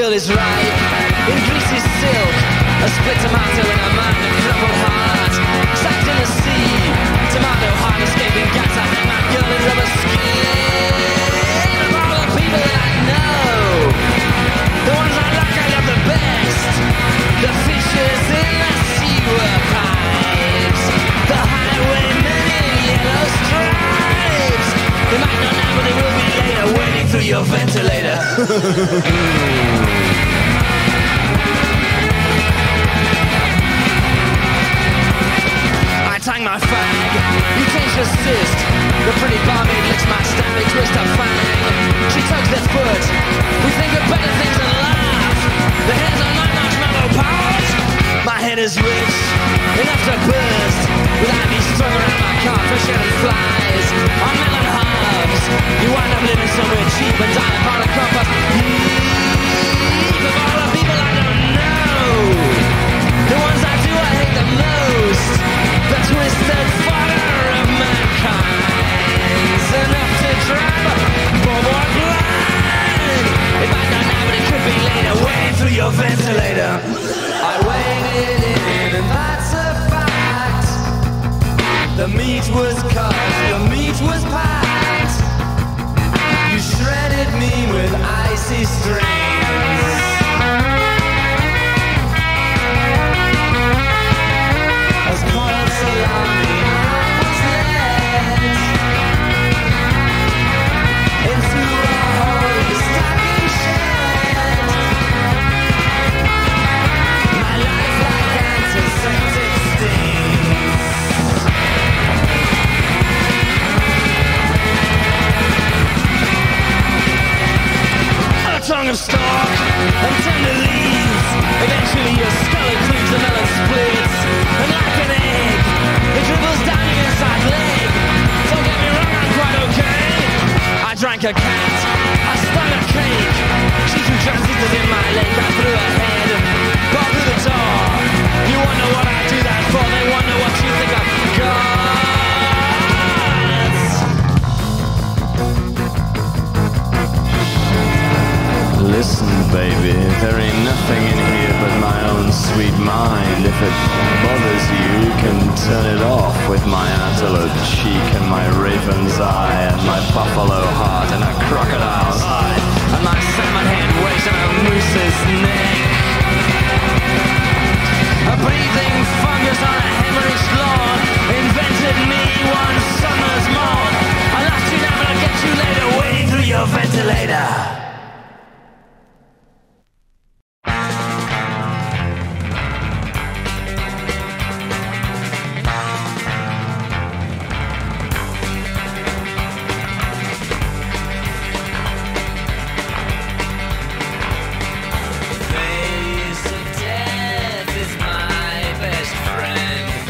girl is right in greasy silk, a split tomato in a man, a crumbled heart, sacked in the sea, tomato heart escaping gas. I hang my girl in rubber skin. Of all the people that I know, the ones I like I love the best, the fishes in the sewer pipes, the highwaymen in yellow stripes. They might not now, but they will be later, waiting through your ventilator. I tang my fag, you change your cyst. The pretty barmaid licks my stab, they twist her fang. She tugs their foot, we think of better things and laugh. The heads on my marshmallow powers. My head is rich, enough to burst, with ivy strung around my cartridge and flies. On melon halves, you wind up living somewhere cheap and die upon a compass heap of all the people I don't know. The ones I do I hate the most, the twisted fodder of mankind's enough to drive a poor boy blind. It might not now, but it could be later, waiting through your ventilator. I waited in, and that's a fact. The meat was cut, the meat was packed. You shredded me with icy strings. As cold salami I was led into a holy stocking shed. My life like antiseptic stings. A tongue of stalk and tender leaves. Eventually your skull cleaves, the melon splits, and like an egg, it dribbles down your inside leg. Don't get me wrong, I'm quite okay. I drank a cat, I stung a cake. She threw transistors in my leg, I threw her head, got through the door. You wonder what I do that for, they wonder what you think of God. Listen, baby, there ain't nothing in here but my own sweet mind. If it bothers you, you can turn it off with my antelope cheek and my raven's eye and my buffalo heart and a crocodile's eye and my salmon head waist and a moose's neck. A breathing fungus on a hemorrhaged lawn invented me one summer's morn. I lost you now, but I'll get you later, waiting through your ventilator. Face of death is my best friend.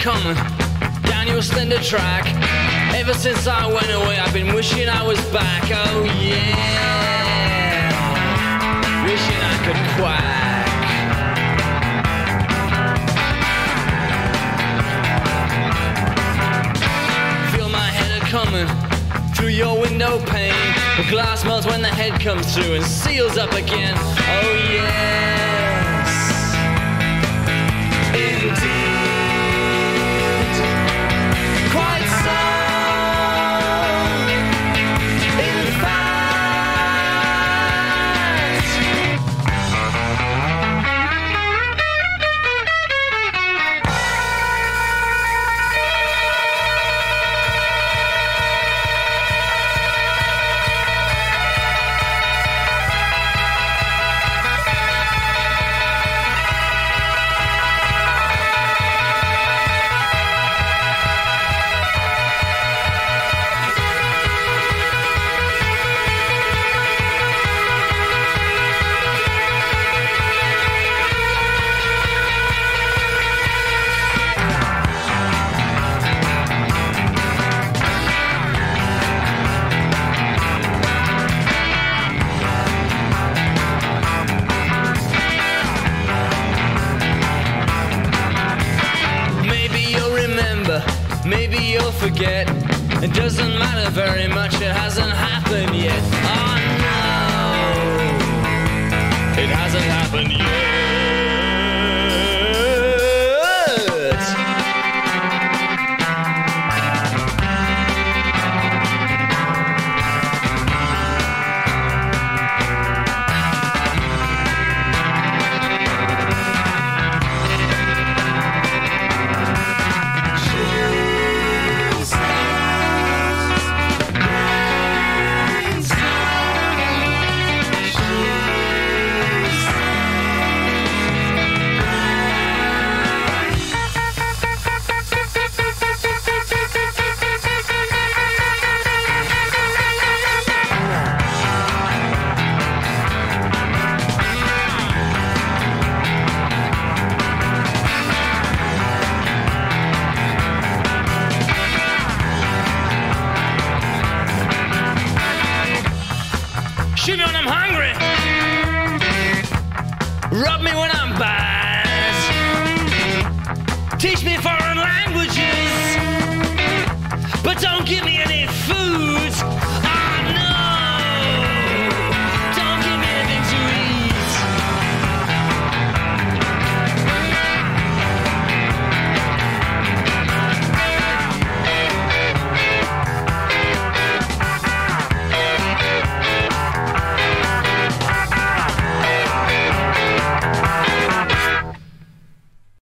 coming down your slender track. Ever since I went away, I've been wishing I was back. Oh yeah, wishing I could quack. Feel my head a-coming through your window pane. The glass melts when the head comes through and seals up again. Oh yes, indeed. Quite so. In fact, maybe you'll forget. It doesn't matter very much, it hasn't happened yet. Oh no, it hasn't happened yet. Shoot me when I'm hungry. Rub me when I'm bad. Teach me for